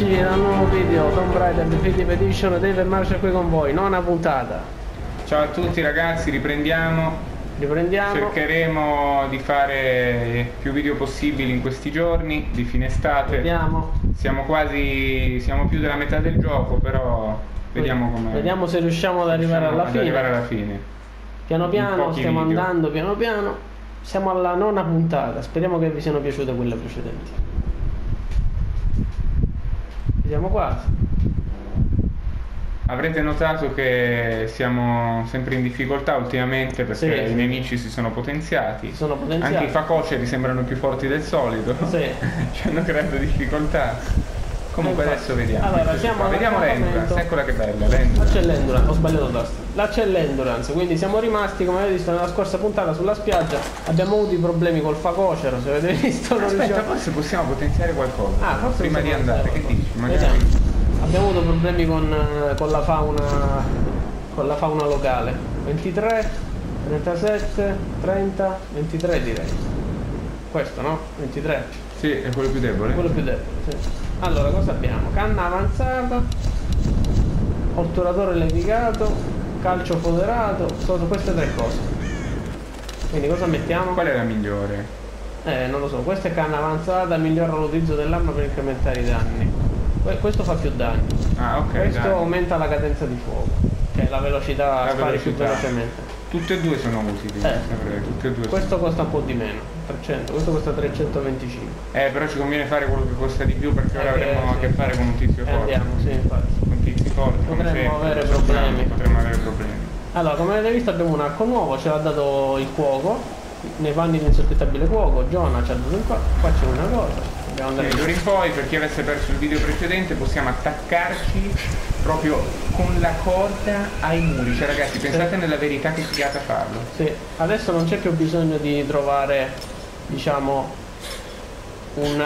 amici dal nuovo video Tomb Raider Definitive Edition. Dave e Marcia qui con voi, nona puntata. Ciao a tutti ragazzi, riprendiamo. Cercheremo di fare più video possibili in questi giorni di fine estate. Vediamo. Siamo più della metà del gioco, però vediamo com'è. Vediamo se riusciamo ad arrivare alla fine. Piano piano, stiamo andando piano piano. Siamo alla nona puntata, speriamo che vi siano piaciute quelle precedenti. Siamo quasi. Avrete notato che siamo sempre in difficoltà ultimamente perché i nemici si sono potenziati. Anche i facoceri sembrano più forti del solito. Sì. Ci hanno creato difficoltà. Comunque adesso vediamo. Allora, vediamo l'endurance, eccola che bella, l'endurance. Là c'è l'endurance, ho sbagliato tasto. Là c'è l'endurance, quindi siamo rimasti, come avete visto nella scorsa puntata, sulla spiaggia. Abbiamo avuto i problemi col facocero, se avete visto. Aspetta, forse possiamo potenziare qualcosa. Forse prima di andare, che dici? Magari. Abbiamo avuto problemi con la fauna locale. 23, 37, 30, 23 direi. Questo no? 23. Sì, è quello più debole. Quello più debole, sì. Allora, cosa abbiamo? Canna avanzata, otturatore levigato, calcio foderato, sono queste tre cose. Quindi cosa mettiamo? Qual è la migliore? Non lo so, questa è canna avanzata, migliora l'utilizzo dell'arma per incrementare i danni. Questo fa più danni. Ah, ok. Questo aumenta la cadenza di fuoco, cioè la velocità, spari più velocemente. Tutte e due sono utili. Tutte e due questo costa un po' di meno, 300, questo costa 325. Però ci conviene fare quello che costa di più perché ora avremo a che fare con un tizio forte. Andiamo, sì, infatti. Con tizi forti. Potremmo avere problemi. Allora, come avete visto abbiamo un arco nuovo, ce l'ha dato il cuoco, nei panni di insospettabile cuoco, Jonah ci ha dato il qua c'è una cosa. D'ora in poi, per chi avesse perso il video precedente, possiamo attaccarci proprio con la corda ai muri. Cioè ragazzi, pensate nella verità che figata farlo. Sì, adesso non c'è più bisogno di trovare, diciamo, una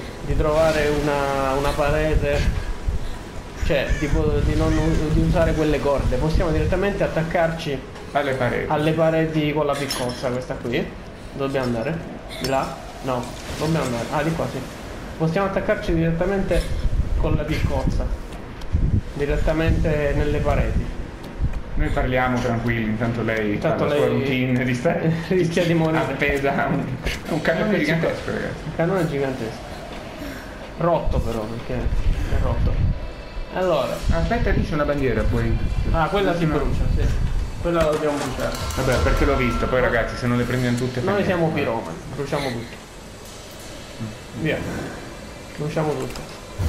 parete, cioè di usare quelle corde. Possiamo direttamente attaccarci alle pareti con la piccozza, questa qui. Dobbiamo andare? Di là? No, dobbiamo andare. Di qua sì. Possiamo attaccarci direttamente con la piccozza. Direttamente nelle pareti. Noi parliamo tranquilli, intanto lei fa la sua routine di stare rischia di morire appesa a un cannone gigantesco, ragazzi. Un cannone gigantesco. Rotto però, perché è rotto. Allora. Aspetta, lì c'è una bandiera poi. Quella si brucia, sì. Quella la dobbiamo bruciare. Vabbè, perché l'ho vista, poi ragazzi, se non le prendiamo tutte. Noi siamo piromani, bruciamo tutto. Via. Bruciamo tutto.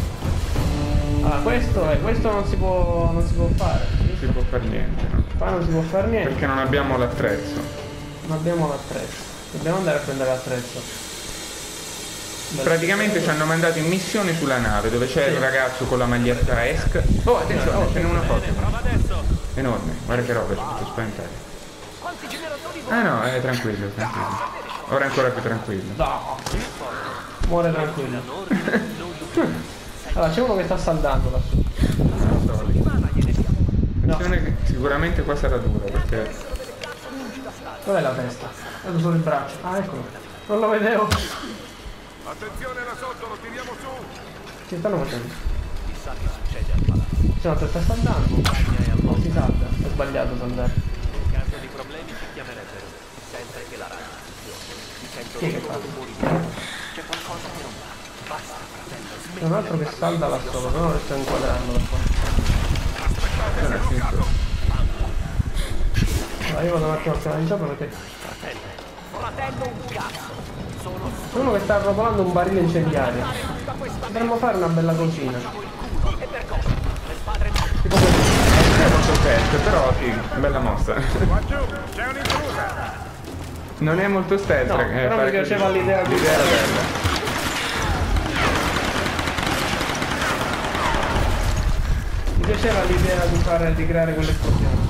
Questo non si può fare. Non si può fare niente, no? Qua non si può fare niente. Perché non abbiamo l'attrezzo. Non abbiamo l'attrezzo. Dobbiamo andare a prendere l'attrezzo. Praticamente ci hanno mandato in missione sulla nave dove c'è il ragazzo con la maglietta ESC. Oh, attenzione, ce n'è una foto. Enorme, guarda che roba, ci fa spaventare. No, è tranquillo. Ora è ancora più tranquillo. No. Muore tranquillo. Allora, c'è uno che sta saldando lassù. Attenzione che sicuramente qua sarà dura perché. Dov'è la testa? Vedo solo il braccio. Eccolo. Non lo vedevo. Attenzione là sotto, lo tiriamo su! Che stanno facendo? Chissà che succede al palazzo. C'è una testa saldando. No, si salda. È sbagliato saldare. In caso di problemi ti chiamerebbero. Sempre che la radio. Chi è che fa? C'è qualcosa che non va. Basta, fratello, smetti. C'è un altro che salda là sopra, però non lo sto inquadrando da qua. Allora, io vado un attimo a piano di sopra perché. Fratello, un cazzo. C'è uno che sta arrotolando un barile incendiario. Potremmo fare una bella cosina. E per cosa? Le spadre non è molto stealth, però sì, bella mossa. C'è un'intrusa! Non è molto stealth, no, però mi piaceva l'idea di bella. Mi piaceva l'idea di creare quell'esplosione.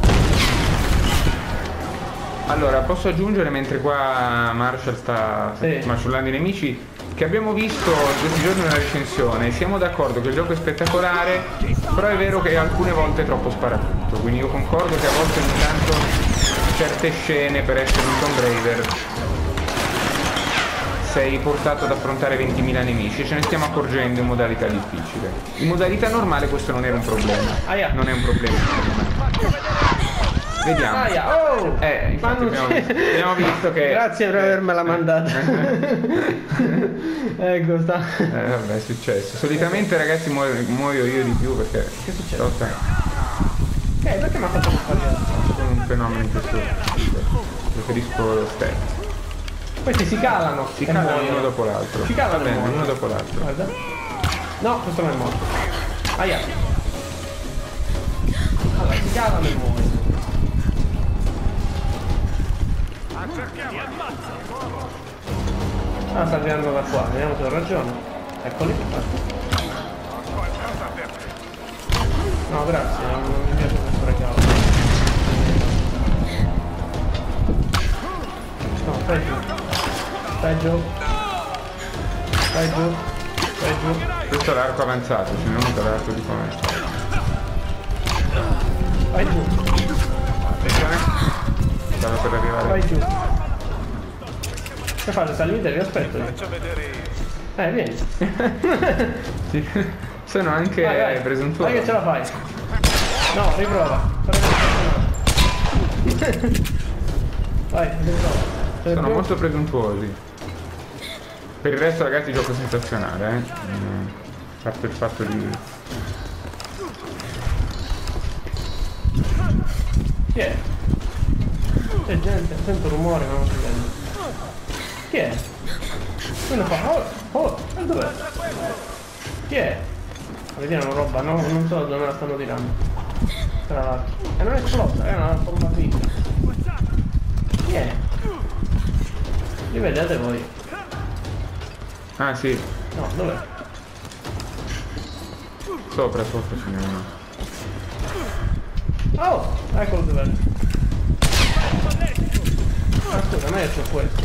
Allora, posso aggiungere mentre qua Marshall sta maciullando i nemici che abbiamo visto questi giorni una recensione. Siamo d'accordo che il gioco è spettacolare, però è vero che alcune volte è troppo sparatutto, quindi io concordo che a volte ogni tanto certe scene per essere un Tomb Raider sei portato ad affrontare 20.000 nemici e ce ne stiamo accorgendo in modalità difficile. In modalità normale questo non era un problema. Non è un problema secondo me. Vediamo. Oh! Infatti abbiamo visto che... Grazie per avermela mandata. Ecco sta. Vabbè, è successo. Solitamente ragazzi muoio io di più perché... Che è successo? Perché mi ha fatto fare? Sono un fenomeno in questo. Preferisco lo stealth. Questi si calano. Si calano uno dopo l'altro. Si calano uno dopo l'altro. Guarda. No, questo non è morto. Allora, si calano e muoiono. Ah, sta arrivando da qua, vediamo se ho ragione. Eccoli. No, grazie, non mi piace questo regalo. No, stai giù. Stai giù. Stai giù. Stai giù. Questo è l'arco avanzato, ce n'è uno l'arco di commercio. Vai giù. Attenzione. Stavo per arrivare. Vai giù. Che fate? Salite, vi aspetto. Vieni. Sì. Sono anche presuntuoso. Vai che ce la fai. No, riprova. Vai, riprova. Sono molto presuntuosi. Per il resto ragazzi gioco sensazionale, a parte il fatto di... Chi è? C'è gente, sento rumore ma non si vede. Chi è? Quello fa, dov'è? Chi è? Vediamo roba, no, non so dove me la stanno tirando. Tra l'altro. E non è esplosa, è una bomba finta. Chi è? Li vedete voi? Ah sì. No, dov'è? Sopra ce n'è uno. Oh! Eccolo dov'è. Ah scusa, ma io c'ho questo.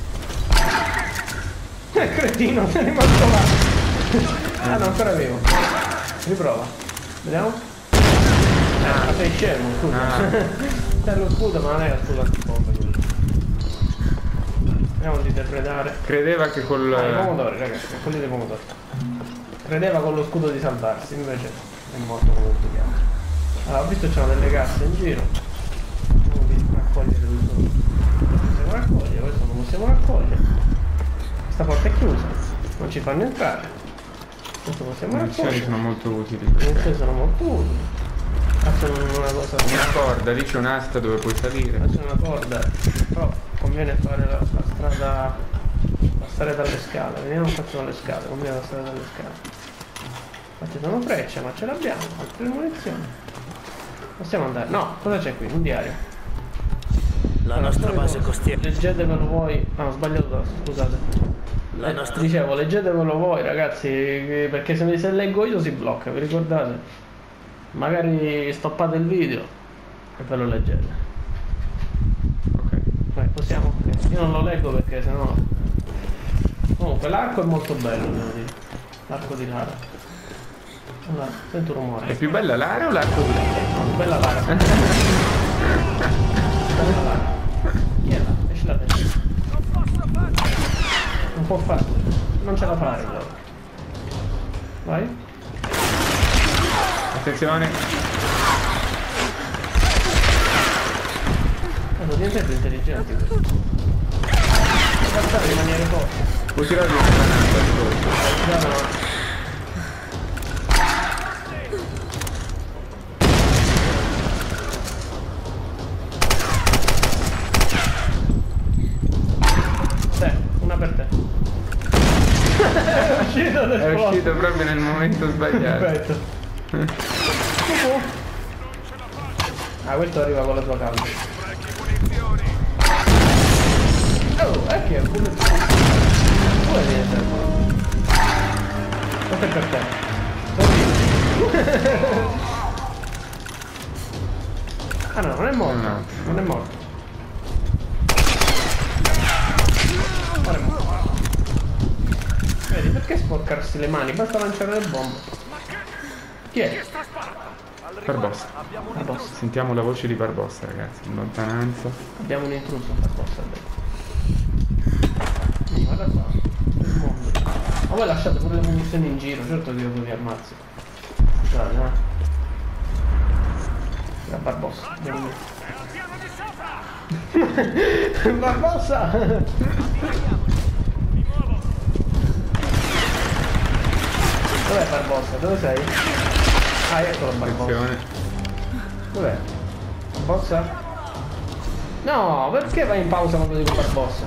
Cretino, sei rimasto là. Ah no, ancora vivo. Riprova. Vediamo. Ah, sei scemo, scusa. C'è lo scudo, ma non è lo scudo antibomba quello. Vediamo di depredare. Credeva che col... i pomodori, ragazzi, quelli dei pomodori. Credeva con lo scudo di salvarsi, invece è morto come tutti gli altri. Allora, ho visto che c'erano delle casse in giro. Vediamo di raccogliere tutto. Possiamo raccogliere, questo non possiamo raccogliere. Questa porta è chiusa, non ci fanno entrare. Questo possiamo raccogliere. Le sono molto utili. Le sono molto utili. Facciano una cosa. Una corda, lì c'è un'asta dove puoi salire. Facciano una corda, però conviene fare la strada. Passare dalle scale, vediamo se facciamo le scale, conviene passare dalle scale. Infatti sono frecce, ma ce l'abbiamo, altre munizioni. Possiamo andare. No, cosa c'è qui? Un diario. La nostra base costiera. Leggetevelo voi. Ah, ho sbagliato tasto, scusate. Dicevo, leggetevelo voi ragazzi, perché se leggo io si blocca, vi ricordate? Magari stoppate il video e ve lo leggete. Ok. Vai, possiamo? Okay. Io non lo leggo perché sennò... Comunque l'arco è molto bello, devo dire. L'arco di Lara. Allora, sento rumore. È più bella Lara o l'arco di Lara? No, bella Lara. Bella Lara. Chi è là? Esci la testa. Non può fare. Non ce la fare allora. Vai. Attenzione. Sono diventati intelligenti questi. Passare in maniera forte. Puoi tirare una granata di colpo. Una per te. È uscito proprio nel momento sbagliato. Perfetto. Ah, questo arriva con la tua calma. Oh, è che è un bullet. Dove viene servono? Questo è per te. Ah no, non è morto. No. Non è morto. Ora è morto. Vedi, perché sporcarsi le mani? Basta lanciare le bombe. Chi è? Barbossa. Barbossa. Sentiamo la voce di Barbossa, ragazzi, in lontananza. Abbiamo un intruso, Barbossa. Guarda qua. Ma voi lasciate pure le munizioni in giro, certo che io vi ammazzo. Scusate, La Barbossa, vieni qui. Barbossa! Dov'è Barbossa? Dove sei? Ah, eccolo Barbossa. Dov'è? Barbossa? No, perché vai in pausa quando dico Barbossa?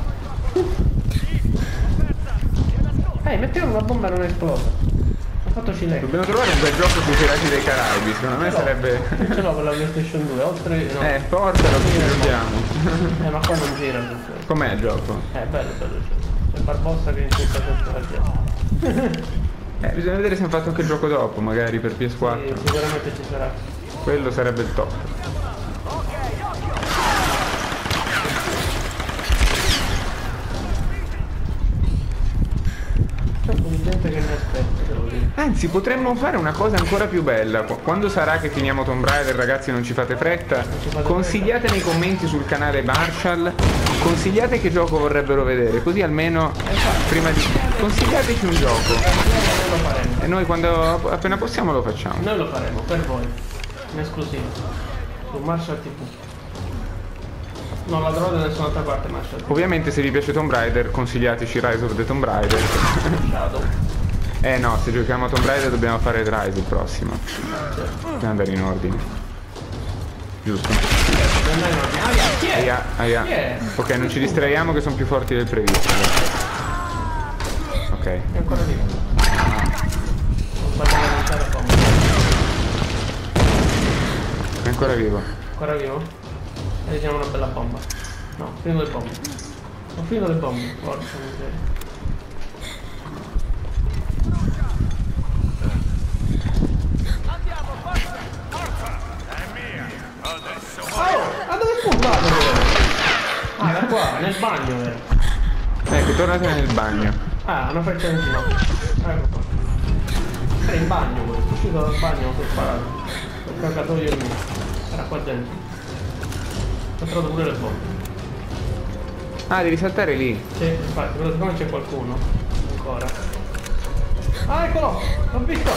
Mettiamo una bomba e non è esplosa. Ho fatto cilecco. Dobbiamo trovare un bel gioco sui Pirati dei Caraibi, secondo me sarebbe... Ce l'ho per la PlayStation 2, oltre... No. Portalo che ci giochiamo. Ma qua non gira. Com'è il gioco? Bello. C'è Barbossa che insulta sempre la gente. Bisogna vedere se hanno fatto anche il gioco dopo, magari per PS4. Sì, sicuramente ci sarà. Quello sarebbe il top. C'è un po' di gente che mi aspetta, devo dire. Anzi, potremmo fare una cosa ancora più bella. Quando sarà che finiamo Tomb Raider, ragazzi, non ci fate fretta, consigliate nei commenti sul canale Marshall, consigliate che gioco vorrebbero vedere, così almeno prima di... Consigliateci un gioco. Noi lo faremo. E noi quando appena possiamo lo facciamo. Noi lo faremo, per voi. In esclusiva. Su Marshall TV. Non la trovate da nessun'altra parte Marshall TV. Ovviamente se vi piace Tomb Raider, consigliateci Rise of the Tomb Raider. Shadow. No, se giochiamo a Tomb Raider dobbiamo fare Rise il prossimo. Dobbiamo andare in ordine. Giusto. Aia. Ok, non ci distraiamo che sono più forti del previsto. Ok. È ancora vivo. Ho sbagliato a lanciare la bomba. È ancora vivo. Ancora vivo? E vediamo una bella bomba. No, ho finito le bombe. Ho finito le bombe. Porca miseria. Ah, dove è spuntato? Ah, da qua, nel bagno, vero? Ecco, tornate nel bagno. Ah, una freccia in ginocchio. Ecco qua. Era in bagno questo, uscito dal bagno per sparato. Il cacatoio è mio. Era qua dentro. Ho trovato pure le bombe. Ah, devi saltare lì. Sì, infatti, però siccome c'è qualcuno ancora. Ah, eccolo! L'ho visto!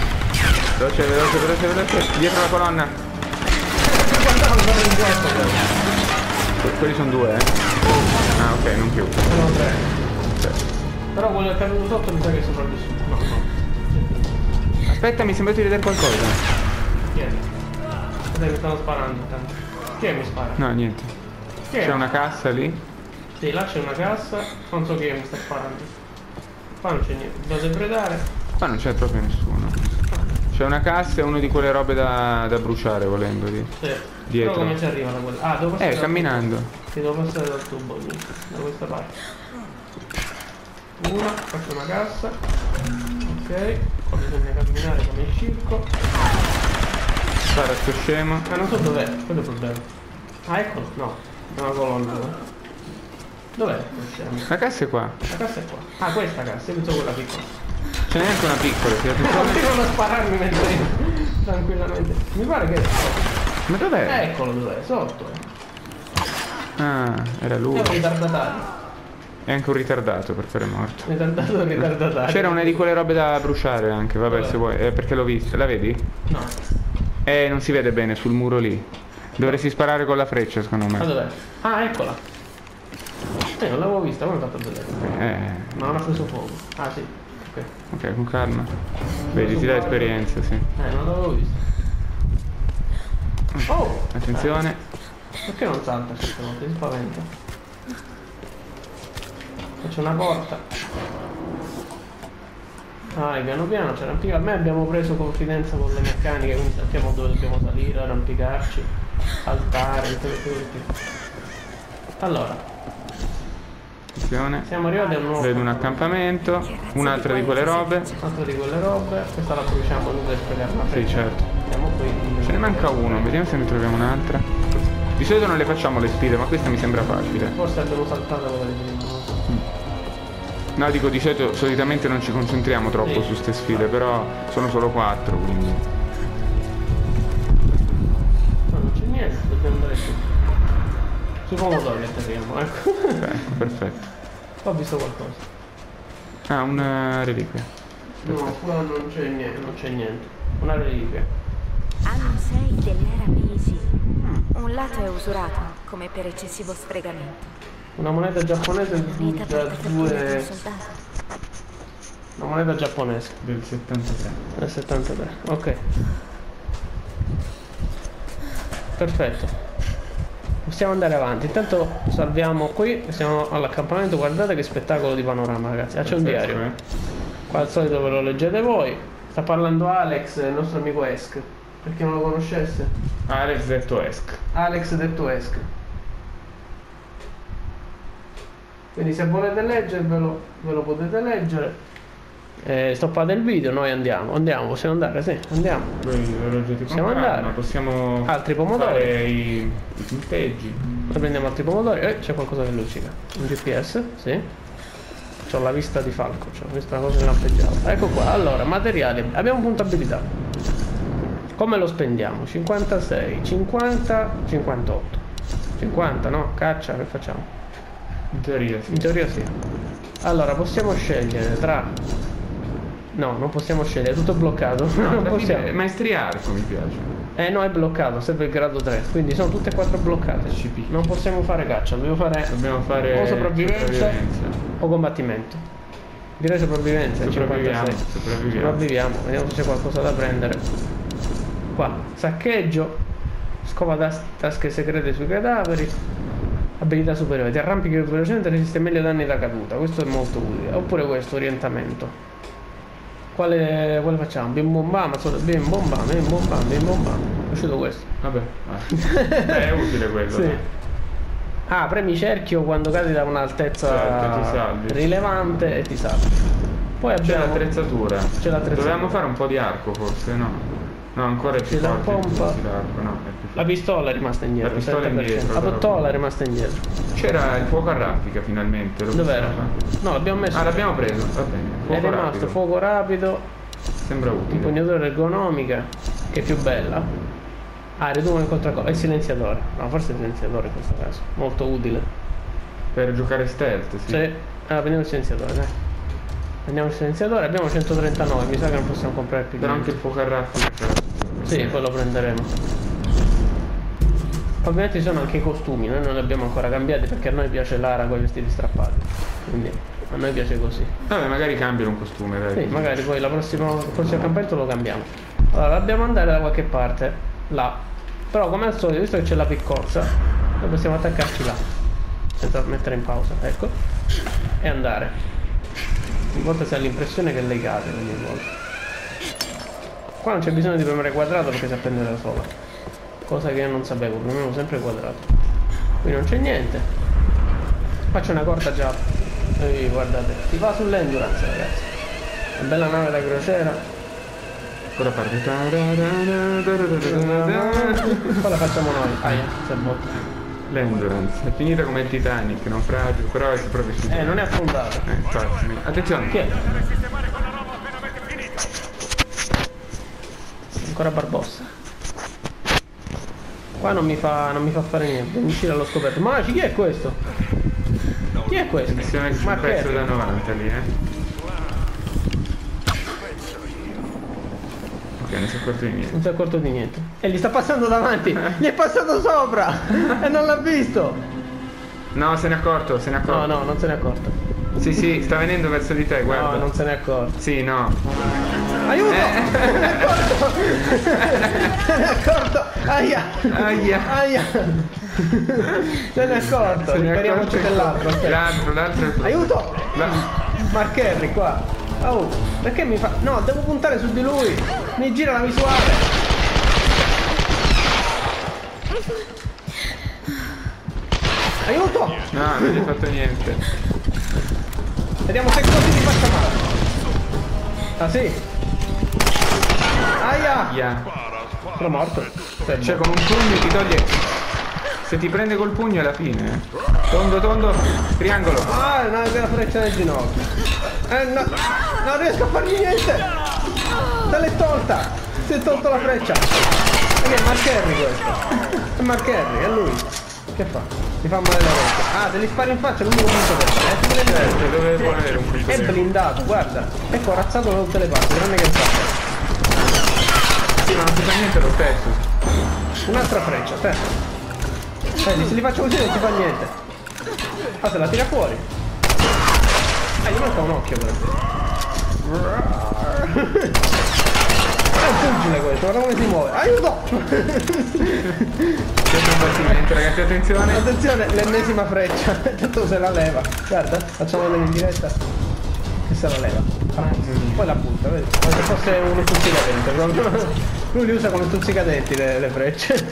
Veloce. Dietro la colonna. Guardavo ancora in gioco, però. Quelli sono due, Ah, ok, non più. Sono tre. Okay. Però quello che è caduto sotto mi sa che è sopravvissuto. No. Aspetta, mi sembra di vedere qualcosa. Chi è? Aspetta, mi stanno sparando intanto. Chi è mi spara? No, niente. Chi è? C'è una cassa lì. Sì, là c'è una cassa. Non so chi è mi sta sparando. Qua non c'è niente. Devo depredare. Qua non c'è proprio nessuno. C'è una cassa e uno di quelle robe da bruciare, volendo lì. Sì. Dietro. Però come si arriva da quella? Ah, devo passare camminando. Sì, devo passare dal tubo lì, da questa parte. Una, faccio una cassa. Ok. Qua bisogna camminare come il circo. Spara sto scemo. Ah, non so dov'è, quello è il problema. Ah, eccolo, no. È una colonna, no? Dov'è lo scemo? La cassa è qua. La cassa è qua. Ah, questa cassa, io penso quella piccola. Ce n'è anche una piccola, Non devono spararmi mentre io tranquillamente. Mi pare che è sotto. Ma dov'è? Eccolo dov'è, sotto. Ah, era lui. È un ritardatario. È anche un ritardato per fare morto. Ritardatario. C'era una di quelle robe da bruciare anche, vabbè. Dov'è? Se vuoi. Perché l'ho vista, la vedi? No. Non si vede bene sul muro lì. Dovresti sparare con la freccia, secondo me. Ma dov'è? Ah, eccola. Non l'avevo vista, come ho fatto a vedere? Ma non ha preso fuoco. Ah sì. Ok, con calma. Vedi, ti dà esperienza, sì. Non l'avevo vista. Oh! Attenzione. Perché non salta queste volte? Si spaventa. C'è una porta. Ah, piano piano c'è l'arrampica. A me abbiamo preso confidenza con le meccaniche, quindi sappiamo dove dobbiamo salire, arrampicarci, saltare, tutto. Allora. Attenzione. Siamo arrivati a un nuovo. Vedo un accampamento, un'altra di quelle robe. Un'altra di quelle robe. Questa la bruciamo lui per spiegarla. Sì, certo. Siamo qui. Ce ne manca uno, vediamo se ne troviamo un'altra. Di solito non le facciamo le sfide, ma questa mi sembra facile. Forse abbiamo saltato quella di prima. No, dico, di solito solitamente non ci concentriamo troppo su ste sfide, però sono solo 4, quindi. No, non c'è niente, dobbiamo andare su. Sui pomodori atterriamo, ecco. Perfetto. Ho visto qualcosa. Ah, una reliquia. No, qua non c'è niente. Una reliquia. Anno 6 dell'era Meiji. Un lato è usurato, come per eccessivo sfregamento. Una moneta giapponese Moneta da portafortuna di un 2. soldato. Una moneta giapponese. Del 73. Del 73, ok. Perfetto. Possiamo andare avanti. Intanto salviamo qui. Siamo all'accampamento. Guardate che spettacolo di panorama, ragazzi. Ah, c'è un diario. Qua al solito ve lo leggete voi. Sta parlando Alex, il nostro amico Esk. Per chi non lo conoscesse. Alex detto Esk. Alex detto Esk. Quindi se volete leggervelo, ve lo potete leggere. Stoppate il video, noi andiamo, possiamo andare, sì, andiamo. Possiamo andare. Possiamo altri pomodori. Fare i punteggi. Noi prendiamo altri pomodori. C'è qualcosa che luccica. Un GPS, sì. C'ho la vista di falco, c'ho visto una cosa lampeggiata. Ecco qua, allora, materiali. Abbiamo un punto abilità. Come lo spendiamo? 56, 50, 58. 50, no? Caccia, che facciamo? In teoria sì. In teoria sì. Allora, possiamo scegliere tra... No, non possiamo scegliere, è tutto bloccato. No, non possiamo. Maestria arco mi piace. No, è bloccato, serve il grado 3. Quindi sono tutte e 4 bloccate. CP. Non possiamo fare caccia, dobbiamo fare o sopravvivenza o combattimento. Direi sopravvivenza. Sopravviviamo. Vediamo se c'è qualcosa da prendere. Qua, saccheggio. Scova tasche segrete sui cadaveri. Abilità superiore. Ti arrampichi velocemente e resiste meglio ai danni da caduta. Questo è molto utile. Oppure questo, orientamento. Quale facciamo? Bim bom bam, bim bom bam, bim bom bam, bim bom bam. È uscito questo. Vabbè. È utile quello. Sì. Ah, premi cerchio quando cadi da un'altezza rilevante e ti salvi. Poi abbiamo l'attrezzatura. C'è l'attrezzatura. Dovevamo fare un po' di arco forse, no? No, ancora è più C'è la forte pompa. l'arco, no, è più La pistola è rimasta indietro. La pistola 7%. indietro, La però. pistola è rimasta indietro. C'era il fuoco a raffica finalmente. Dov'era? No, l'abbiamo messo. Ah, l'abbiamo preso, va bene. È rimasto rapido. fuoco rapido. Sembra utile. Impugnatura ergonomica, che è più bella. Ah, riducono il contraccolpo. E il silenziatore. No, forse il silenziatore in questo caso. Molto utile. Per giocare stealth, sì. Sì. Allora, prendiamo il silenziatore, dai. Prendiamo il silenziatore, abbiamo 139, mi sa che non possiamo comprare più. Però anche il fuoco a raffica. Sì, poi lo prenderemo. Ovviamente ci sono anche i costumi, noi non li abbiamo ancora cambiati perché a noi piace Lara con i vestiti strappati. Quindi a noi piace così. Vabbè, magari cambiano un costume, dai. Sì, magari poi il prossimo accampamento lo cambiamo. Allora, dobbiamo andare da qualche parte, là. Però come al solito, visto che c'è la piccorsa, noi possiamo attaccarci là. Senza mettere in pausa, ecco. E andare. Ogni volta si ha l'impressione che lei cade ogni volta. Qua non c'è bisogno di premere quadrato perché si appende da sola. Cosa che io non sapevo, premevo sempre quadrato. Qui non c'è niente. Qua c'è una corda già. Guardate, si va sull'endurance, ragazzi. Una bella nave da crociera. Ancora parte. Qua la facciamo noi. Aia, si è botta. L'endurance è finita come il Titanic, naufragio, però è sopravvissuto. Non è affondata. Infatti. Attenzione. Chi è? Ancora Barbossa. Qua non mi fa fare niente, mi tira allo scoperto. Ma chi è questo? Chi è questo? Missione su un pezzo da 90 lì, Ok, non si è accorto di niente. Non si è accorto di niente. E gli sta passando davanti. Gli è passato sopra. E non l'ha visto. No, se n'è accorto, No, non se n'è accorto. Sì, sta venendo verso di te, guarda. No, non se n'è accorto. Sì, no. Aiuto! Se n'è accorto! Se n'è accorto! Aia! Se n'è accorto! Ripariamoci dell'altro. L'altro. Aiuto! Mark Henry qua. Oh, perché mi fa... No, devo puntare su di lui. Mi gira la visuale. Aiuto! No, non gli hai fatto niente. Vediamo se così ti faccia male. Ah sì? Aia! Sono morto. Cioè con un pugno ti toglie. Se ti prende col pugno è la fine. Tondo, triangolo. Ah, una vera freccia nel ginocchio. No, non riesco a fargli niente. Se l'è tolta. Si è tolto la freccia. E che è Mark Henry questo. È Mark Henry, è lui. Che fa? Ti fa male l'orecchio. Ah, te li spari in faccia, l'unico punto per te. Certo, dove volere un punto È blindato, guarda. È corazzato da tutte le parti, tranne che il fatto. Sì, ma non si fa niente lo stesso. Un'altra freccia, te. Vedi, se li faccio così non si fa niente. Ah, se la tira fuori. Gli manca un occhio però. È un pugile questo, guarda come si muove. Aiuto! Questo combattimento, ragazzi, attenzione. Attenzione, l'ennesima freccia. Tanto se la leva. Guarda, facciamo vedere in diretta. Che se la leva. Poi la butta, vedi? Come se fosse uno stuzzicadente proprio. Lui li usa come stuzzicadenti le frecce.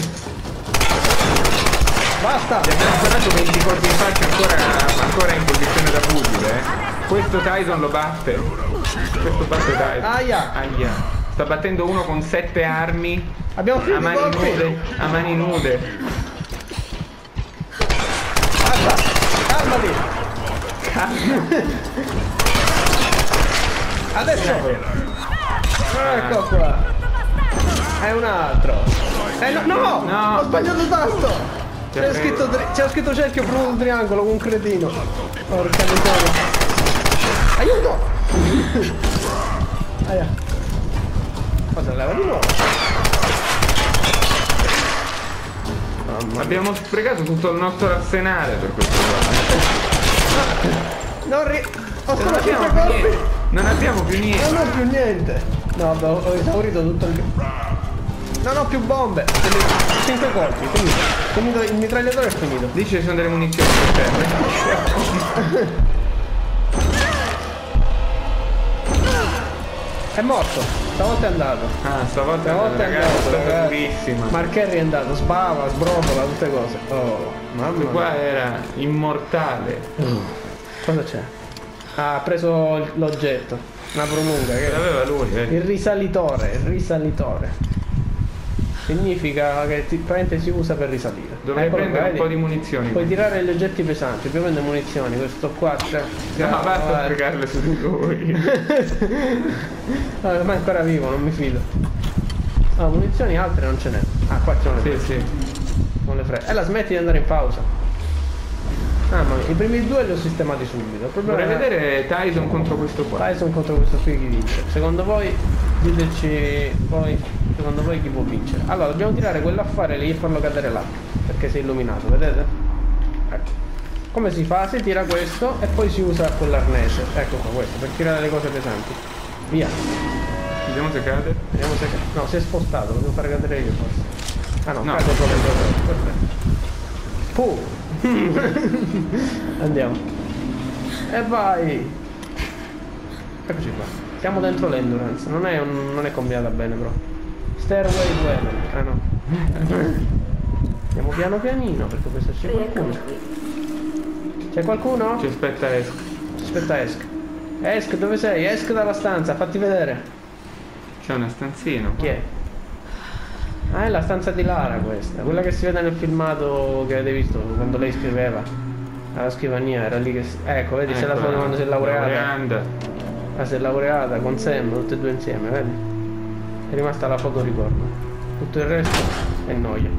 Basta! Gli abbiamo sparato 20 colpi in faccia ancora in posizione da pugile. Questo Tyson lo batte. Questo batte Tyson. Aia! Aia. Sta battendo uno con 7 armi. Abbiamo finito a mani nude. A mani nude. Basta! Calmati! Adesso! Ecco qua! È un altro! No! No. Ho sbagliato tasto! C'è scritto cerchio proprio un triangolo con un cretino! Porca miseria! Aiuto! Aia! Cosa leva di nuovo? Abbiamo sprecato tutto il nostro arsenale per questo qua. Ho solo 5 colpi! Non abbiamo più niente. Non ho più niente! No, ho esaurito tutto il... Non ho più bombe! 5 colpi, finito. Il mitragliatore è finito. Dici che ci sono delle munizioni per terra. È morto, stavolta è andato. Ah, stavolta è ragazzi, è stata andato. durissima. Mark Henry è andato, sbava, sbrotola, tutte cose. Oh, mamma Questo qua mia. era immortale. Cosa c'è? Ah, ha preso l'oggetto. Una prolunga. Ce l'aveva lui, Il risalitore. Significa che praticamente si usa per risalire. Dovrei prendere un po' di munizioni. Puoi tirare gli oggetti pesanti, più prende munizioni, questo qua c'è. No, basta sprecarle su di lui. No, ma è ancora vivo, non mi fido. No, munizioni altre non ce n'è. Ah, qua c'è una. Sì. Non le frega. La smetti di andare in pausa. Ah, ma i primi due li ho sistemati subito. Vorrei vedere Tyson contro questo qua. Tyson contro questo qui chi vince. Secondo voi, diteci poi, secondo voi chi può vincere. Allora, dobbiamo tirare quell'affare lì e farlo cadere là, perché si è illuminato, vedete? Ecco. Come si fa? Si tira questo e poi si usa quell'arnese. Ecco qua, questo, per tirare le cose pesanti. Via. Vediamo se cade. Vediamo se cade. No, si è spostato, lo devo fare cadere io forse. Ah no, No. cade proprio. Perfetto. Puh. Andiamo. E vai. Eccoci qua. Siamo dentro l'endurance. Non è combinata bene però. Stairway to Heaven. Ah no. Andiamo piano pianino perché questo c'è qualcuno. C'è qualcuno? Ci aspetta esco. Aspetta, esca. Esc, dove sei? Esca dalla stanza, fatti vedere. C'è una stanzina. Chi è? Ah, è la stanza di Lara questa. Quella che si vede nel filmato che avete visto quando lei scriveva alla scrivania, era lì che ecco, vedi, c'è la foto quando si è laureata. Ah, si è laureata con Sam, tutte e due insieme, vedi? È rimasta la foto ricordo. Tutto il resto è noia.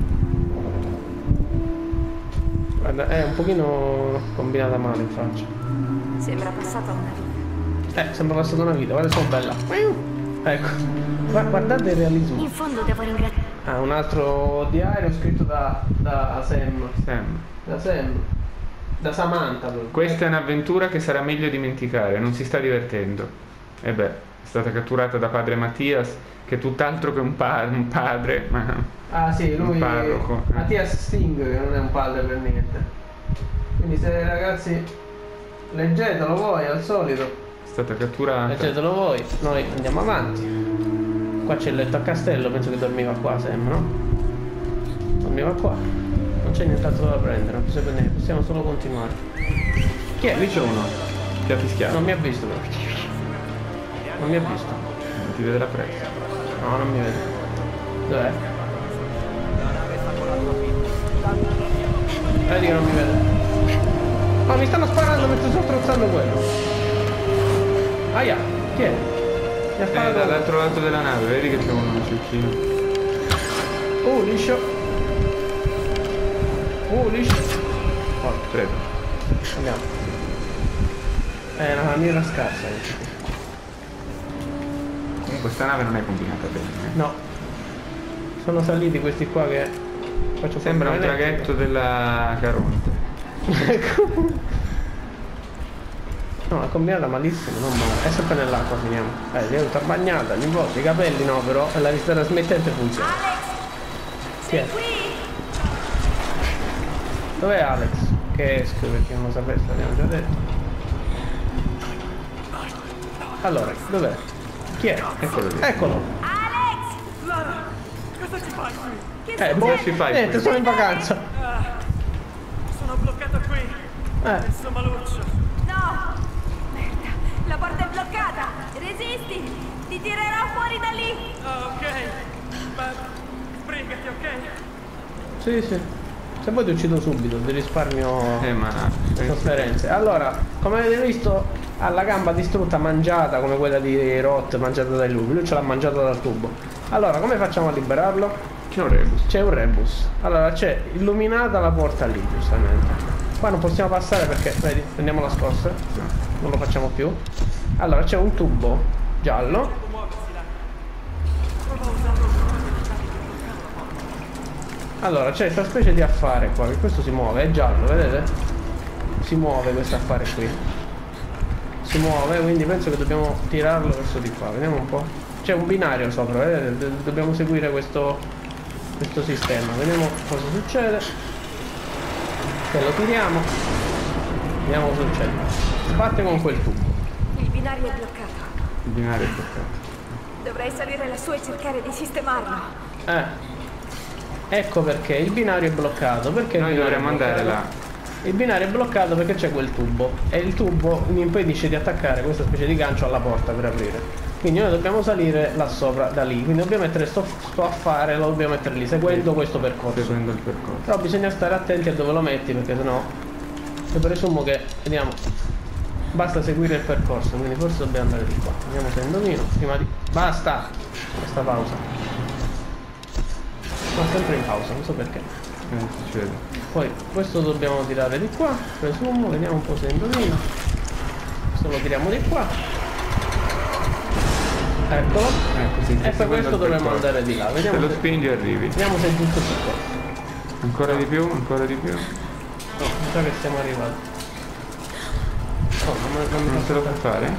Guarda, è un pochino combinata male in faccia. Sembra passata una vita. Sembra passata una vita, guarda, sono bella. Ecco. Guardate il realismo. In fondo devo ringraziare. Ah, un altro diario scritto da Sam. Da Sam. Da Samantha. Questa è un'avventura che sarà meglio dimenticare, non si sta divertendo. E beh, è stata catturata da padre Mattias, che è tutt'altro che un padre, ma ah sì, lui un parroco. Mattias Sting, che non è un padre per niente. Quindi se ragazzi leggetelo voi al solito. È stata catturata. Leggetelo voi, noi andiamo avanti. Qua c'è il letto a castello, penso che dormiva qua Sam, no? Dormiva qua. Non c'è nient'altro da prendere, non bisogna prendere, possiamo solo continuare. Chi è? Lì c'è uno. Ti ha fischiato. Non mi ha visto però. Non mi ha visto. Non ti vede la presa. No, non mi vede. Dov'è? Vedi che non mi vede. Ma mi stanno sparando mentre sto strozzando quello. Aia, chi è? Mi ha sparato dall'altro lato della nave, vedi che c'è uno cecchino. liscio. Foolish. Prego. Andiamo. È una maniera scarsa. Comunque sta nave non è combinata bene. No. Sono saliti questi qua che faccio. Sembra un traghetto della Caronte. No, è combinata malissimo, non male. È sempre nell'acqua, finiamo. È tutta bagnata, ogni volta. I capelli no, però la vista trasmettente funziona. Alex! Chi è? Sei qui? Dov'è Alex? Che esco perché non lo sapesse, l'abbiamo già detto. Allora, dov'è? Chi è? Eccolo lì. Eccolo! Alex! Lara, cosa ci fai qui? Che Boh, si fa niente, qui? sono in vacanza. Sono bloccato qui. Adesso maluccio. No! Merda, la porta è bloccata! Resisti! Ti tirerò fuori da lì! Ah, ok. Beh, sbrigati, ok? Sì, sì. Se vuoi ti uccido subito, ti risparmio Ma sofferenze. Allora, come avete visto, ha la gamba distrutta, mangiata come quella di Roth, mangiata dai lupi. Lui ce l'ha mangiata dal tubo. Allora, come facciamo a liberarlo? c'è un rebus. C'è un rebus. Allora, c'è illuminata la porta lì, giustamente. Qua non possiamo passare perché, vedi, prendiamo la scossa. Non lo facciamo più. Allora, c'è un tubo giallo. Allora, c'è questa specie di affare qua, che questo si muove, è giallo, vedete? Si muove questo affare qui. Si muove, quindi penso che dobbiamo tirarlo verso di qua, vediamo un po'. C'è un binario sopra, vedete? Dobbiamo seguire questo sistema, vediamo cosa succede. Se lo tiriamo, vediamo cosa succede. Sbatte con quel tubo. Il binario è bloccato. Il binario è bloccato. Dovrei salire lassù e cercare di sistemarlo. Ecco perché il binario è bloccato. Perché noi dovremmo andare là. Il binario è bloccato perché c'è quel tubo e il tubo mi impedisce di attaccare questa specie di gancio alla porta per aprire. Quindi noi dobbiamo salire là sopra, da lì. Quindi dobbiamo mettere sto affare, lo dobbiamo mettere lì, seguendo questo percorso. Seguendo il percorso. Però bisogna stare attenti a dove lo metti, perché sennò io presumo che, vediamo, basta seguire il percorso, quindi forse dobbiamo andare di qua. Vediamo se indovino. Prima di. Basta! Questa pausa. Sono sempre in pausa, non so perché. Succede. Poi questo dobbiamo tirare di qua, presumo, vediamo un po' se indovino. Questo lo tiriamo di qua. Eccolo. Così, E poi questo dovremmo andare di là. Vediamo se lo se, spingi arrivi. vediamo se è giusto su questo. Ancora di più, ancora di più. No, mi sa che siamo arrivati. Oh, Non se lo fa fare?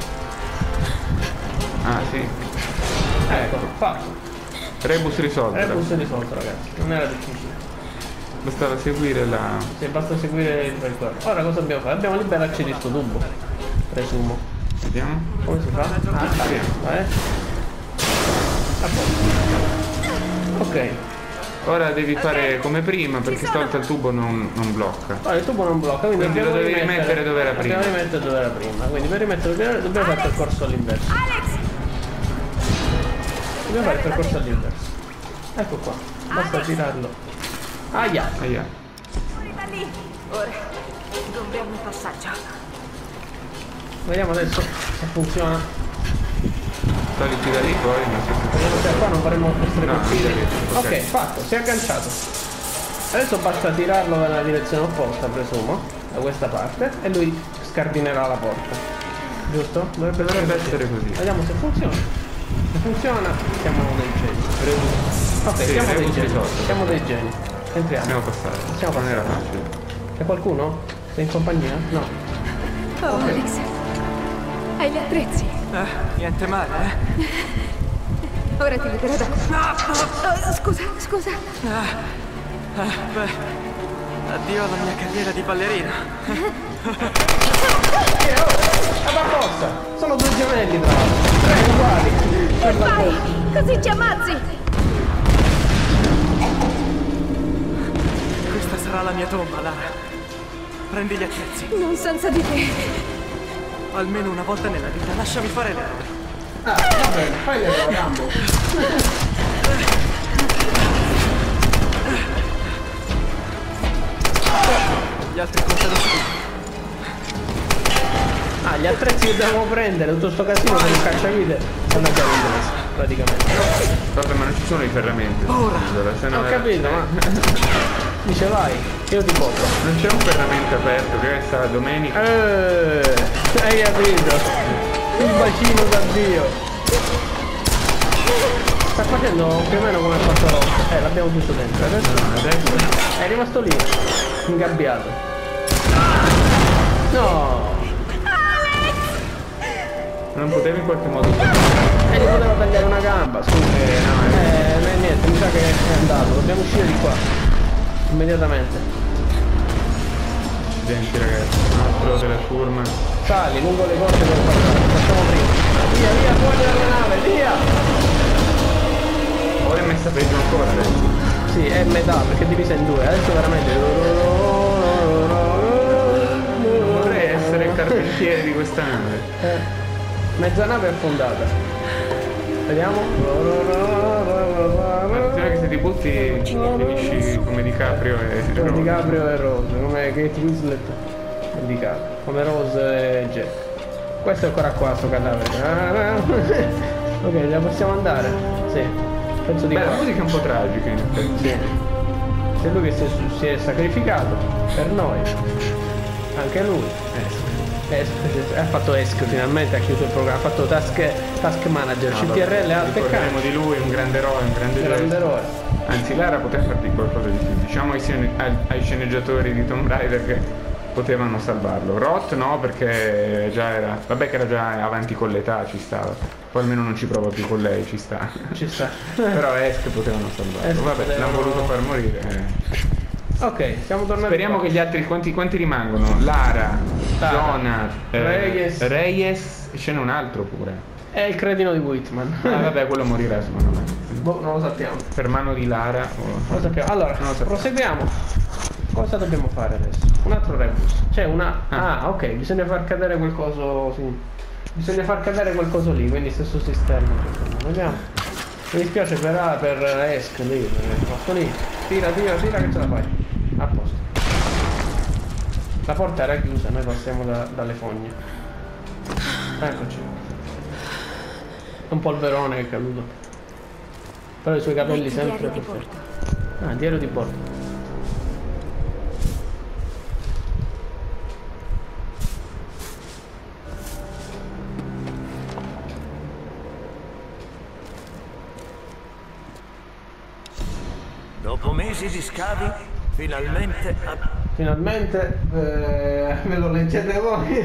Ah sì. Ecco, fatto. Rebus risolto. Rebus risolto, ragazzi. Non era difficile. Bastava seguire la. Sì, basta seguire il percorso. Ora cosa dobbiamo fare? Dobbiamo liberarci di sto tubo. Presumo. Vediamo. Come si fa? Ah, ok. Ora devi fare come prima perché stavolta il tubo non blocca. Allora, il tubo non blocca, quindi Quindi lo dobbiamo devi rimettere dove era prima. Dobbiamo rimettere dove era prima. Quindi per rimettere dobbiamo fare il percorso all'inverso. Alex! Dobbiamo fare il percorso all'inverso. Ecco qua. Basta girarlo. Aia! Aia. Fuori da lì! Ora, sgombriamo il passaggio. Vediamo adesso se funziona. Togliti da lì poi, non so se. Vediamo se qua non faremo essere No, colpiti. ok. Ok, fatto, si è agganciato. Adesso basta tirarlo nella direzione opposta, presumo, da questa parte, e lui scardinerà la porta. Giusto? Dovrebbe essere così. Vediamo se funziona. Se funziona, siamo dei geni. Ok, Sì, siamo dei Rebus geni. risolto. Siamo dei geni. Entriamo. Possiamo passare. Possiamo Non era passare. facile. C'è qualcuno? Sei in compagnia? No. Oh, Alex. Hai gli attrezzi. Niente male, eh? Ora ti libero da qua. Oh, scusa. Beh, addio alla mia carriera di ballerina. La bambossa! Sono due gemelli, tra l'altro. Tre uguali. Che fai? Così ci ammazzi. Questa sarà la mia tomba, Lara. Prendi gli attrezzi. Non senza di te. Almeno una volta nella vita lasciami fare l'errore. Ah, va bene, fai le gambo. Gli altri concedo subito. Ah, gli attrezzi che dobbiamo prendere, tutto sto casino per il cacciavite, sono già inglese. praticamente. Vabbè, ma non ci sono i ferramenti. Ora! Ho capito, ma... Dice vai, io ti porto. Non c'è un ferramento aperto, che sta domenica. Hai capito? Il bacino da Dio. Sta facendo più o meno come ha fatto Roth. L'abbiamo chiuso dentro. Adesso è rimasto lì, ingabbiato. No! Non potevi in qualche modo... E gli poteva tagliare una gamba, scusa. Niente, mi sa che è andato. Dobbiamo uscire di qua. Immediatamente. Accidenti ragazzi, un altro della ciurma. Sali, lungo le corde per passare. Facciamo prima. Via, via, fuori dalla nave, via! Ora è messa peggio ancora adesso. Sì, è metà perché è divisa in due. Adesso veramente... Non vorrei essere il carpentiere di questa nave. Mezza nave è affondata. Vediamo. Attenzione che se ti butti finisci come DiCaprio e Come Rose. DiCaprio e Rose, come Kate Winslet e DiCaprio, come Rose e Jack. Questo è ancora qua sto cadavere. Ok, la possiamo andare? Sì. Penso di Beh, qua. la musica è un po' tragica in effetti. Sì. C'è lui che si è sacrificato per noi. Anche lui. Ha fatto ESC finalmente, ha chiuso il programma, ha fatto task manager, CTRL, alt e Parliamo di lui, un grande eroe, un grande eroe. Anzi, Lara poteva farti qualcosa di più. Diciamo ai sceneggiatori di Tomb Raider che potevano salvarlo. Roth no, perché già era... Vabbè che era già avanti con l'età, ci stava. Poi almeno non ci prova più con lei, ci sta. Ci sta. Però ESC potevano salvarlo. Vabbè, l'hanno voluto far morire. Ok, siamo tornati. Speriamo qua. che gli altri quanti rimangono? Lara, Jonah, Reyes, ce n'è un altro pure. È il cretino di Whitman. Vabbè, quello morirà secondo me. Boh, non lo sappiamo. Per mano di Lara. Non lo sappiamo. Allora, proseguiamo. Cosa dobbiamo fare adesso? Un altro rebus. C'è una... ok, bisogna far cadere quel coso... Sì. Bisogna far cadere quel coso lì, quindi stesso sistema. Vediamo. Mi dispiace per ESC lì, fatto lì. Tira che ce la fai. A posto. La porta era chiusa, noi passiamo dalle fogne. Eccoci. Un polverone che è caduto. Però i suoi capelli sempre perfetti. Diario di bordo. Dopo mesi di scavi, finalmente me lo leggete voi.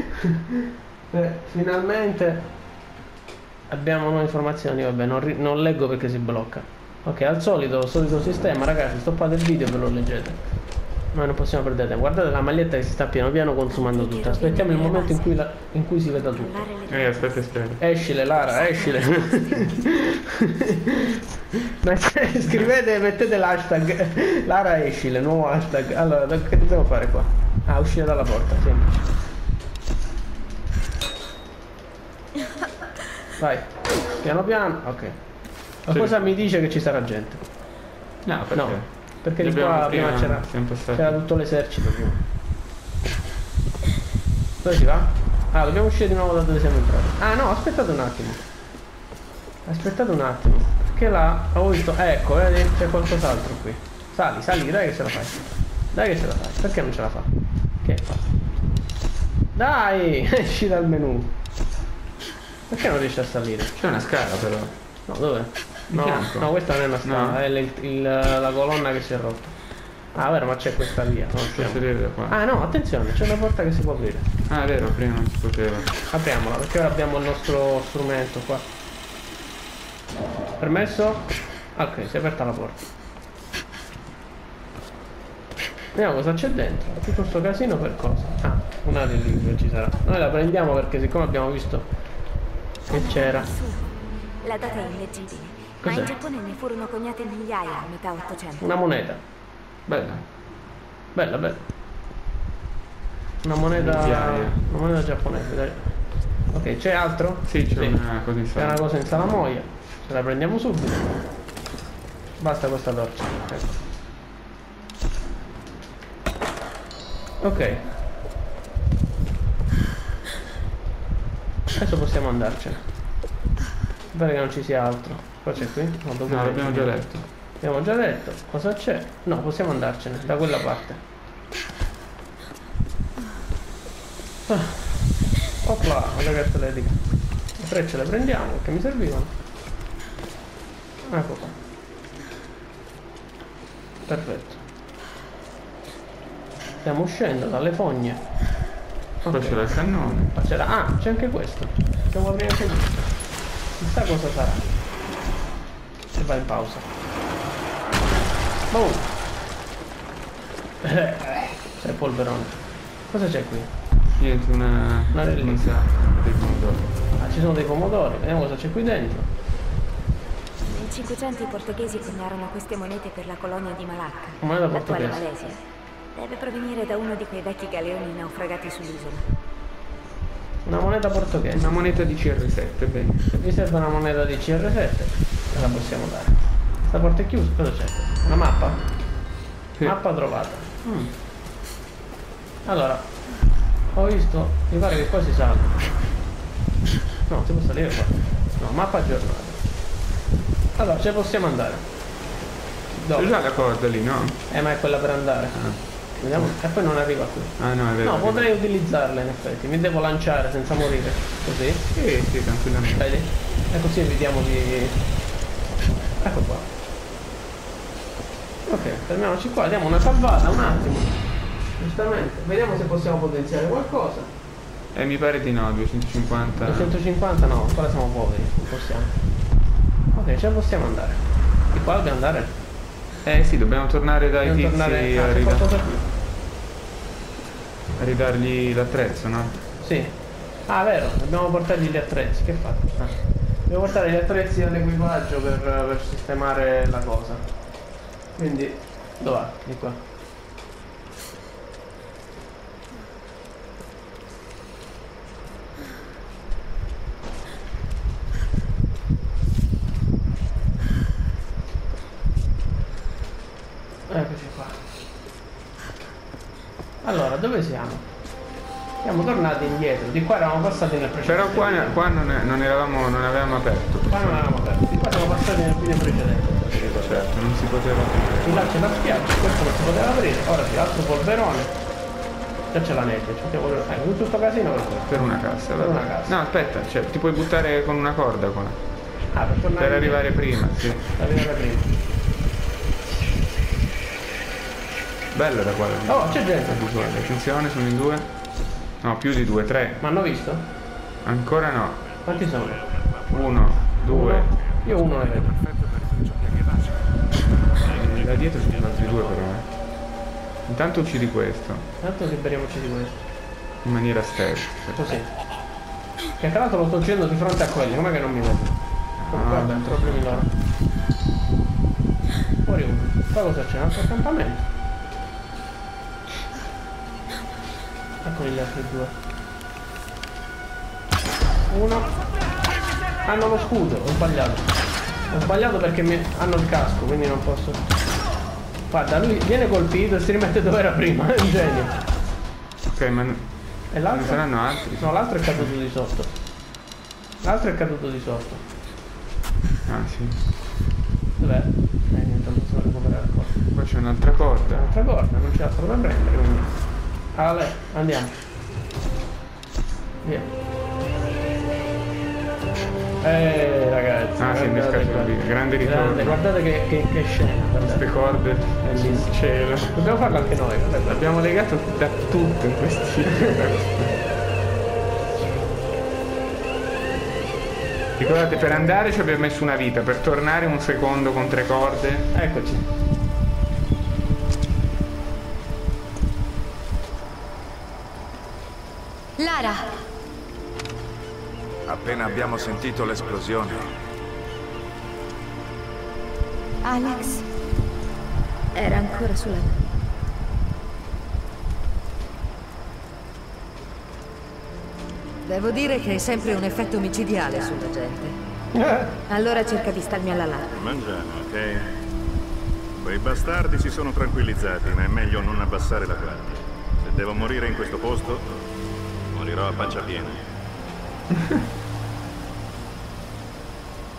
Finalmente abbiamo nuove informazioni. Vabbè, non leggo perché si blocca. Ok, al solito sistema, ragazzi, stoppate il video e ve lo leggete. Noi non possiamo perdere tempo. Guardate la maglietta che si sta piano piano consumando tutta. Aspettiamo il momento in cui si veda tutto. Aspetta. Escile, Lara, escile. Scrivete, mettete l'hashtag Lara escile, nuovo hashtag. Allora, che dobbiamo fare qua? Uscire dalla porta, semplice. Vai, piano piano, ok. Ma cosa mi dice che ci sarà gente? No, perché di qua prima c'era tutto l'esercito prima. Dove si va? Dobbiamo uscire di nuovo da dove siamo entrati. No, aspettate un attimo. Perché là ho visto, ecco, vedi, c'è qualcos'altro qui. Sali, dai che ce la fai. Perché non ce la fa? Che fa? Dai, esci dal menu. Perché non riesci a salire? C'è una scala però. No, dove? No, questa non è una scala, è la colonna che si è rotta. Vero, ma c'è questa via. Posso sedere da qua. No, attenzione, c'è una porta che si può aprire. È vero, prima non si poteva. Apriamola, perché ora abbiamo il nostro strumento qua. Permesso? Ok, si è aperta la porta. Vediamo cosa c'è dentro. Tutto questo casino per cosa? Una del libro ci sarà. Noi la prendiamo perché siccome abbiamo visto che c'era. La data è illeggibile. Cos'è? Ma in Giappone ne furono coniate migliaia a metà 800. Una moneta. Bella. Una moneta giapponese, dai. Ok, c'è altro? Sì, c'è una cosa in sala. C'è una cosa in salamoia. Ce la prendiamo subito. Basta questa torcia. Ok. Adesso possiamo andarcene. Pare che non ci sia altro. Qua c'è qui? No, l'abbiamo già letto. Abbiamo già detto. Cosa c'è? No, possiamo andarcene da quella parte. Opla, la ragazza atletica. Le frecce le prendiamo perché mi servivano. Ecco qua. Perfetto. Stiamo uscendo dalle fogne. Qua c'era il cannone. Ma c'era. Ah, c'è anche questo. Possiamo aprire anche questo. Chissà cosa sarà. Se va in pausa. Boom! C'è il polverone. Cosa c'è qui? Niente, una reliquia. Dei pomodori. Ah, ci sono dei pomodori. Vediamo cosa c'è qui dentro. Nel 500 i portoghesi coniarono queste monete per la colonia di Malacca, Moneta l'attuale portoghese. Malesia. Deve provenire da uno di quei vecchi galeoni naufragati sull'isola. Una moneta portoghese. Una moneta di CR7, bene. Se vi serve una moneta di CR7, ve la possiamo dare. Questa porta è chiusa. Cosa c'è? Una mappa? Sì. Mappa trovata. Allora, ho visto, mi pare che qua si sale. No, non si può salire qua. No, mappa aggiornata. Allora, ce possiamo andare. Dove? C'è già la corda lì, no? Ma è quella per andare. Vediamo. E poi non arriva qui. Ah no, è vero. No, potrei utilizzarla in effetti. Mi devo lanciare senza morire. Così. Sì, tranquillamente. Vedi? E così evitiamo di... Ecco qua. Ok, fermiamoci qua, diamo una salvata un attimo. Giustamente. Vediamo se possiamo potenziare qualcosa. Mi pare di no, 250. 250 no, ancora siamo poveri, non possiamo. Ok, ce la possiamo andare. Di qua dobbiamo andare? Sì, dobbiamo tornare dai Dobbiamo tizi tornare... a, c'è qualcosa qui. a ridargli l'attrezzo, no? Sì. Ah, vero, dobbiamo portargli gli attrezzi, che fatto? Devo portare gli attrezzi all'equipaggio per sistemare la cosa. Quindi, dov'è? Di qua. Eccoci qua. Allora, dove siamo? Siamo tornati indietro, di qua eravamo passati nel precedente. Però qua non avevamo aperto. Qua non eravamo aperti, di qua siamo passati nel video precedente. Certo, non si poteva aprire. Qui là c'è la spiaggia, questo non si poteva aprire, ora sì, altro polverone. Già c'è la nebbia, tutto sto casino per questo. Per una cassa, Per una cassa. No, aspetta, cioè, ti puoi buttare con una corda qua. Ah, per tornare Per arrivare prima, sì. Per arrivare prima. Bella da qua la visuale. Oh, c'è gente. Visuale. Attenzione, sono in due. No, più di due, tre. Ma hanno visto? Ancora no. Quanti sono? Uno, due. Io uno ne vedo. Da dietro ci sono altri due però. Intanto uccidi questo. Tanto liberiamoci di questo. In maniera stealth. Così. Che tra l'altro lo sto uccidendo di fronte a quelli, com'è che non mi vedo? Guarda, problemi loro. Fuori uno. Qua cosa c'è? Un altro accampamento. Eccoli gli altri due. Uno. Hanno lo scudo, ho sbagliato. Ho sbagliato perché hanno il casco, quindi non posso. Guarda, lui viene colpito e si rimette dove era prima, è un genio. Ok, ma E l'altro? ne saranno altri? No, l'altro è caduto di sotto. L'altro è caduto di sotto. Ah sì. Dov'è? Niente, non posso recuperare il corpo. Qua c'è un'altra corda. Un'altra corda, non c'è altro da prendere, quindi. Allora, andiamo. Via. Ragazzi. Ah, si è innescato il video. Grande ritorno. Guardate che scena. Queste corde sul cielo. Dobbiamo farlo anche noi. L'abbiamo legato da tutto in questi Ricordate, per andare ci abbiamo messo una vita, per tornare un secondo con 3 corde. Eccoci. Lara! Appena abbiamo sentito l'esplosione, Alex era ancora sulla nave. Devo dire che hai sempre un effetto micidiale sulla gente. Allora cerca di starmi alla larga. Mangiamo, ok? Quei bastardi si sono tranquillizzati, ma è meglio non abbassare la guardia. Se devo morire in questo posto, morirò a pancia piena.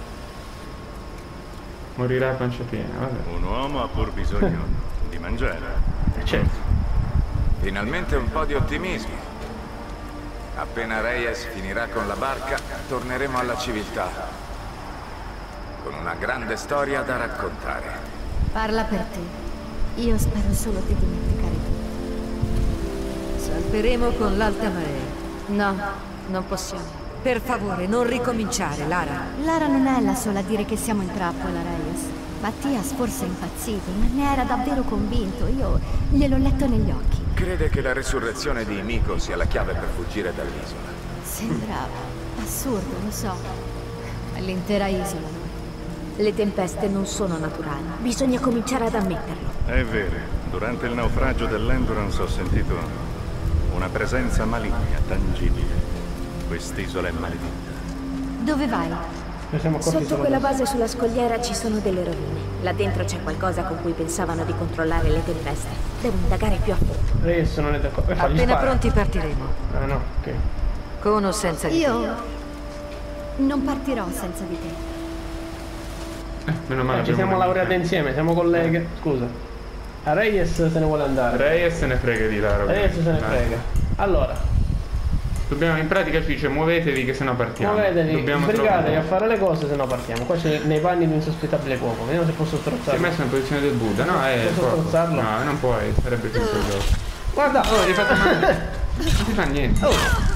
Morirà a pancia piena, vabbè. Un uomo ha pur bisogno di mangiare. Certo. Finalmente un po' di ottimismo. Appena Reyes finirà con la barca, torneremo alla civiltà. Con una grande storia da raccontare. Parla per te. Io spero solo di dimenticare tutto. Salperemo con l'alta marea. No, non possiamo. Per favore, non ricominciare, Lara. Lara non è la sola a dire che siamo in trappola, Reyes. Mattias forse è impazzito, ma ne era davvero convinto. Io gliel'ho letto negli occhi. Crede che la resurrezione di Miko sia la chiave per fuggire dall'isola. Sembrava assurdo, lo so. Ma l'intera isola no. Le tempeste non sono naturali. Bisogna cominciare ad ammetterlo. È vero, durante il naufragio dell'Endurance ho sentito una presenza maligna, tangibile. Quest'isola è maledetta. Dove vai? Sotto quella base sulla scogliera ci sono delle rovine. Là dentro c'è qualcosa con cui pensavano di controllare le tempeste. Devo indagare più a fondo. Adesso non è d'accordo. Appena pronti partiremo. Ah no, ok. Con o senza di te. Io non partirò senza di te. Meno male. Ci siamo laureate insieme, siamo colleghe. Scusa. A Reyes se ne vuole andare. Reyes se ne frega di Lara. Reyes se ne frega. Allora. Dobbiamo, in pratica ci dice muovetevi che sennò partiamo. Muovetevi, Dobbiamo sbrigatevi a fare le cose se no partiamo. Qua c'è nei panni di un insospettabile cuoco. Vediamo se posso Si è strozzarlo. messo in posizione del Buddha, no? Posso strozzarlo? No, non puoi, sarebbe tutto il gioco. Guarda! Oh, hai fatto male. Non si fa niente.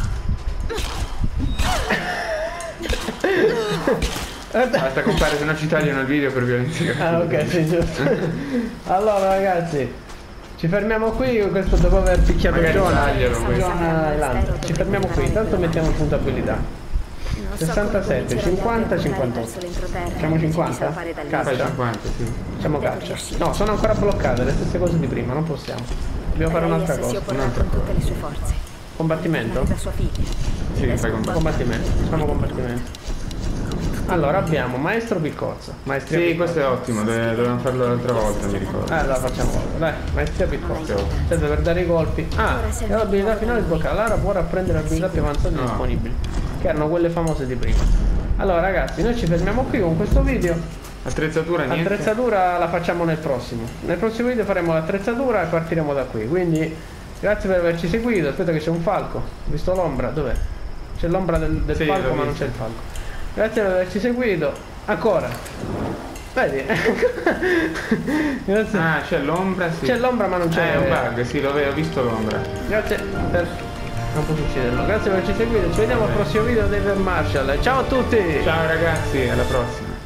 Basta compare, se no ci tagliano il video per violenza. Ah ok, sì, giusto. Allora ragazzi, ci fermiamo qui, questo dopo aver picchiato Magari John taglialo, e Lando. Ci fermiamo qui, intanto mettiamo il punto abilità. 67, 50, 58. Facciamo 50? Fai Caccia. 50, sì. Facciamo caccia. No, sono ancora bloccate, le stesse cose di prima, non possiamo. Dobbiamo fare un'altra cosa. Con tutte le sue forze. Combattimento? Da sua figlia. Sì, fai Combattimento, facciamo combattimento. Allora abbiamo maestro Piccozza. Maestria Sì, Piccozza. questo è ottimo, dovevamo farlo l'altra volta, mi ricordo. Allora facciamo, dai, maestria Piccozza. Serve per dare i colpi. Ah, e l'abilità finale sbloccata. Lara può apprendere abilità più avanzate disponibili, che erano quelle famose di prima. Allora ragazzi, noi ci fermiamo qui con questo video. Attrezzatura niente? L'attrezzatura la facciamo nel prossimo. Nel prossimo video faremo l'attrezzatura e partiremo da qui. Quindi grazie per averci seguito. Aspetta che c'è un falco. Ho visto l'ombra? Dov'è? C'è l'ombra del Sì, falco ma non c'è il falco. Grazie per averci seguito. Ancora. Vedi? Grazie. Ah, c'è l'ombra, sì. C'è l'ombra ma non c'è. È un bug, sì, ho visto l'ombra. Grazie per... Non posso ucciderlo. Grazie per averci seguito. Ci vediamo al prossimo video di David Marshall. Ciao a tutti! Ciao ragazzi, alla prossima.